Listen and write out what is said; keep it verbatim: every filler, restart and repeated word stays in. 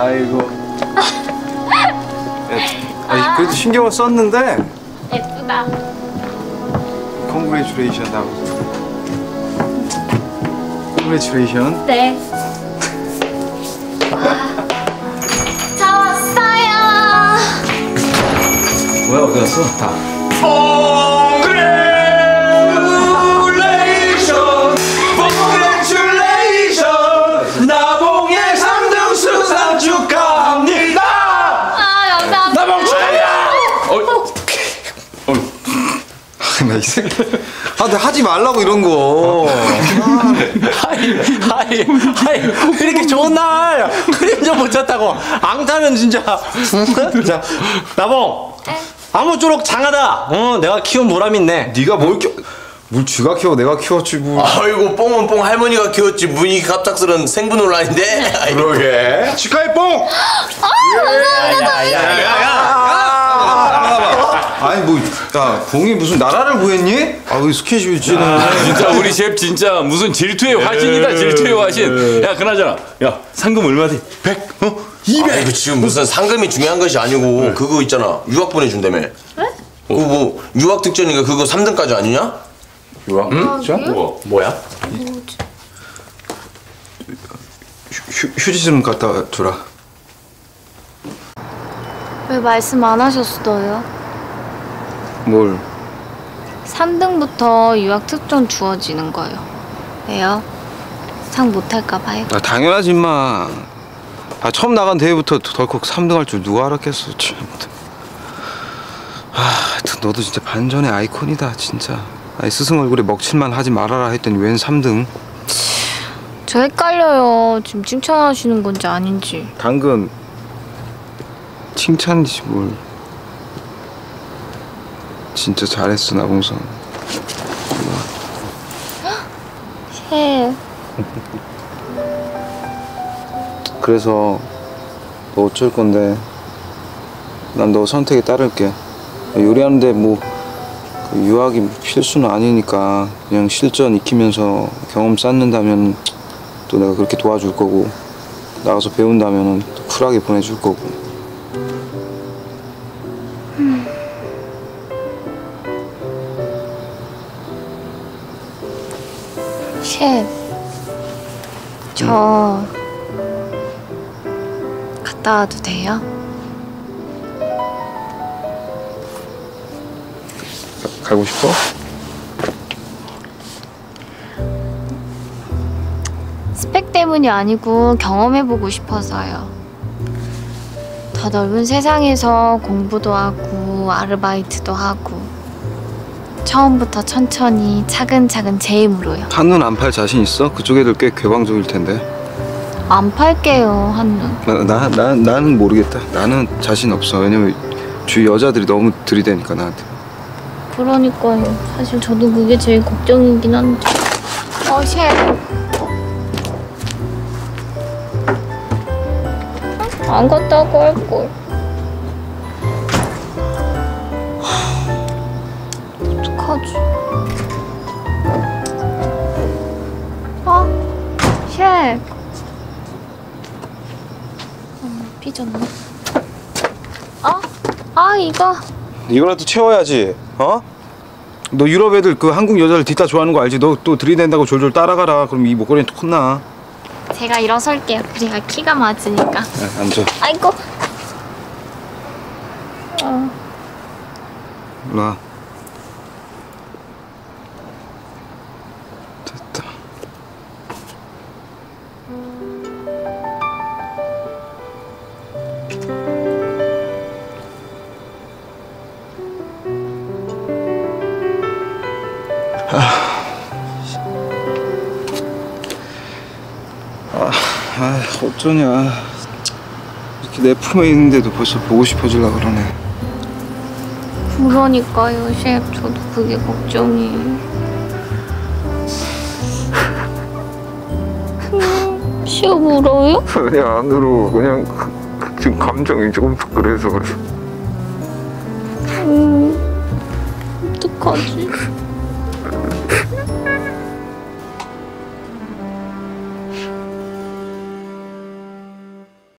아이고. 아, 그래도 신경을 썼는데. 예쁘다. Congratulations. Congratulations. 네. 저 왔어요. 뭐야, 어디 갔어? 다. Congratulations, Congratulations, 나봉의 삼 등 수상 축하합니다. 아, 감사합니다. 나봉 축하해요. 나 이 새끼. 아, 근데 하지 말라고 이런 거. 하이, 하이, 하이. 이렇게 좋은 날 그림 좀 못 쳤다고 앙타면 진짜. 자, 나봉. 아무쪼록 장하다. 어, 내가 키운 보람 있네. 네가 뭘 키워? 뭘 쥐가 키워? 내가 키웠지 뭐. 아이고 뽕은 뽕 할머니가 키웠지 무늬 갑작스런 생분 논란인데. 그러게. 축하해 뽕. 아니 뭐, 야, 봉이 무슨 나라를 구했니? 아, 왜 스킨십이 찌는? 진짜 우리 셰프 진짜 무슨 질투의 화신이다, 질투의 화신. 야, 그나저나, 야, 상금 얼마지? 백? 어? 이백? 아이고 지금 무슨 상금이 중요한 것이 아니고 네. 그거 있잖아 유학 보내준다며. 네? 그거 뭐 유학 특전이니까 그거 삼 등까지 아니냐? 유학? 응? 자? 뭐, 뭐야? 휴, 휴지 좀 갖다 줘라. 왜 말씀 안 하셨어요? 뭘? 삼 등부터 유학 특전 주어지는 거요. 왜요? 상 못할까 봐요? 아, 당연하지 임마. 아, 처음 나간 대회부터 덜컥 삼 등 할 줄 누가 알았겠어. 참. 아, 하여튼 너도 진짜 반전의 아이콘이다 진짜. 아니, 스승 얼굴에 먹칠만 하지 말아라 했더니 웬 삼 등? 저 헷갈려요. 지금 칭찬하시는 건지 아닌지. 당근 칭찬이지 뭘. 진짜 잘했어 나봉선. 셰프. 그래서 너 어쩔 건데? 난 너 선택에 따를게. 요리하는데 뭐 유학이 필수는 아니니까 그냥 실전 익히면서 경험 쌓는다면 또 내가 그렇게 도와줄 거고, 나가서 배운다면 또 쿨하게 보내줄 거고. 음. 셰프, 저 음. 갔다 와도 돼요? 가, 가고 싶어? 스펙 때문이 아니고 경험해보고 싶어서요. 더 넓은 세상에서 공부도 하고 아르바이트도 하고 처음부터 천천히 차근차근 제 힘으로요. 한눈 안 팔 자신 있어? 그쪽 애들 꽤 개방적일 텐데. 안 팔게요, 한눈. 나, 나, 나, 나는 모르겠다. 나는 자신 없어. 왜냐면 주위 여자들이 너무 들이대니까 나한테. 그러니까요. 사실 저도 그게 제일 걱정이긴 한데. 어, 셰프. 안 갔다고 할걸. 어떡하지? 어? 셰프. 어, 삐졌네. 어? 아, 이거. 이거라도 채워야지. 어? 너 유럽 애들 그 한국 여자를 뒷다 좋아하는 거 알지? 너 또 들이댄다고 졸졸 따라가라. 그럼 이 목걸이는 또 혼나. 제가 일어설게요. 그래야 키가 맞으니까. 네, 앉아. 아이고. 어. 일로 와. 됐다. 아, 아, 어쩌냐. 이렇게 내 품에 있는데도 벌써 보고 싶어지려 그러네. 그러니까요, 셰프. 저도 그게 걱정이에요. 셰프 울어요? 그냥 안 울어. 그냥 지금 감정이 조금 그래서 그래. 음, 어떡하지?